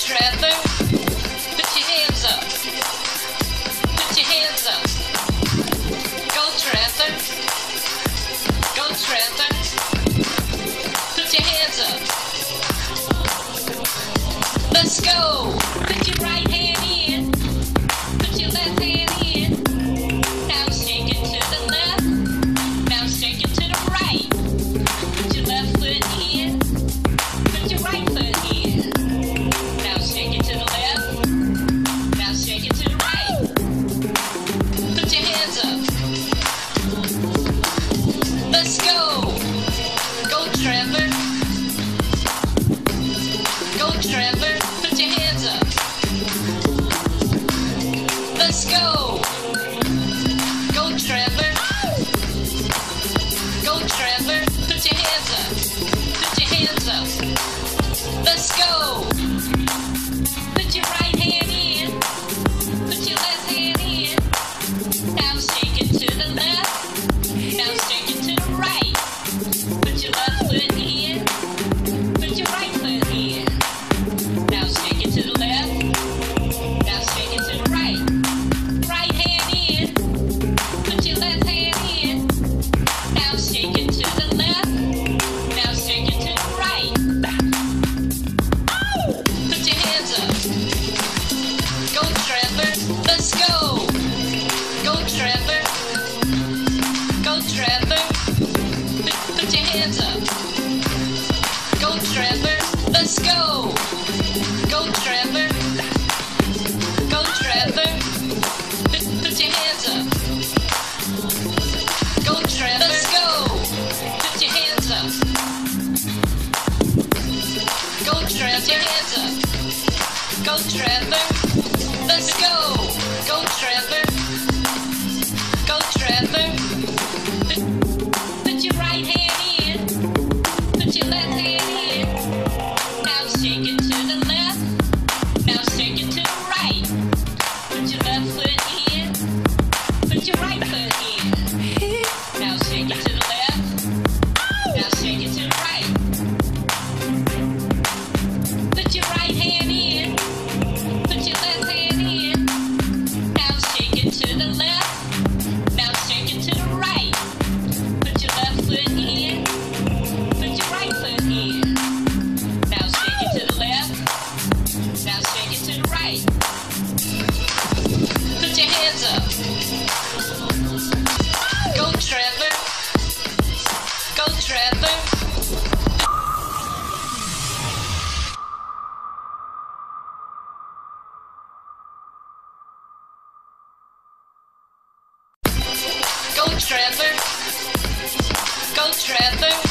Trevor. Put your hands up. Put your hands up. Go Trevor. Go Trevor. Put your hands up. Let's go. Put your right hand in. Put your left hand in. Now shake it to the left. Now shake it to the right. Put your left foot in. Put your right foot in. Now shake it to the left. Now shake it to the right. Put your hands up. Let's go. Go Trevor. Go Trevor. Put your hands up. Let's go. Go Trevor. Go Trevor. Put your hands up. Put your hands up. Let's go. Put your right hand in. Put your left hand in. Now shake it to the left. Now shake it to the right. Put your left foot in. Put your right foot in. Now shake it to the left. Now shake it to the right. Right hand in. Put your left hand in. Now shake it to the left. Now shake it to the right. Put your hands up. Go Trevor. Let's go. Go Trevor. Go Trevor. Put your hands up. Go Trevor. Let's go. Go Trevor. Go Trevor. Put your hands up. Go Trevor. Let's go. Put your hands up. Go Trevor. Put your hands up. Go Trevor. Let's go. Go Trevor. Go Trevor. Put your right hand in. Put your left hand in. Now shake it to the left. Now shake it to the right. Put your left foot in. Put your right foot in. Now shake it to the left. Now shake it to the right. Put your right hand in. Put your left hand in. Now shake it to the left. Now shake it to the right. Put your left foot in. Put your right foot in. Now shake it to the left. Now shake it to the right. Put your hands up. Go Trevor. Go Trevor. Go Trevor. Go Trevor.